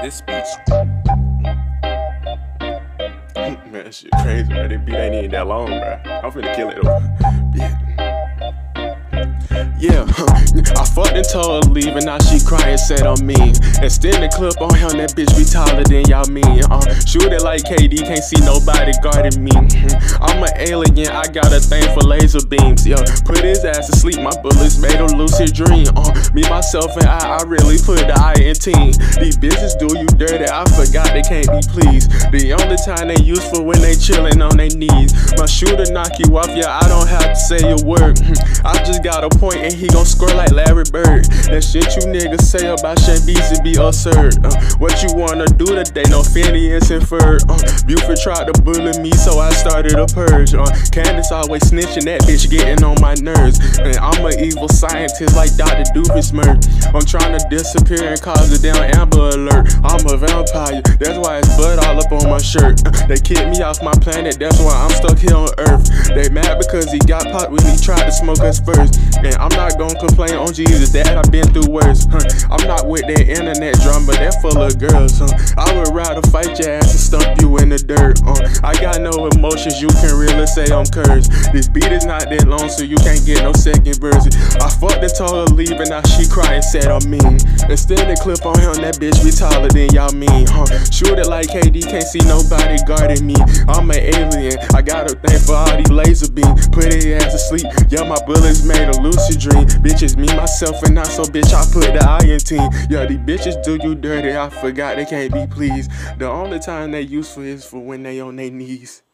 This beat's man, shit crazy, bro. This beat ain't even that long, bro. I'm finna kill it though. Yeah, I fucked and told her leave, and now she crying, said I'm mean. Extend the clip on him, that bitch be taller than y'all mean. Shoot it like KD, can't see nobody guarding me. I'm an alien, I got a thing for laser beams. Yeah, put his ass to sleep, my bullets made a lucid dream. Me, myself, and I really put the I in team. These bitches do you dirty, I forgot they can't be pleased. The only time they useful when they chillin' on their knees. My shooter knock you off, yeah, I don't have to say a word. I just got a point and he gon' score like Larry Bird. That shit you niggas say about Shaq Beezy be absurd. What you wanna do today? No Phineas and Ferb. Buford tried to bully me, so I started a purge. Candace always snitching, that bitch getting on my nerves. And I'm an evil scientist like Dr. Doofenshmirtz. I'm trying to disappear and cause a damn Amber Alert. I'm a vampire, that's why it's blood all up on my shirt. They kicked me off my planet, that's why I'm stuck here on Earth. They mad because he got popped when he tried to smoke us first. And I'm not gonna complain on Jesus, that I've been through worse. I'm not with that internet drama, that full of girls. I would rather fight your ass and stump you in the dirt. I got no emotions, you can really say I'm cursed. This beat is not that long, so you can't get no second verse. I fucked and told her leave, and now she crying, said I'm mean. Instead the clip on him, that bitch be taller than y'all mean. Shoot it like KD, can't see nobody guarding me. I'm an alien, I got a thing for all these laser beams. Put his ass to sleep, yeah, my bullets made a lucid dream. Bitches, me, myself, and not so bitch, I put the I in team. Yeah, these bitches do you dirty, I forgot they can't be pleased. The only time they useful is for when they on their knees.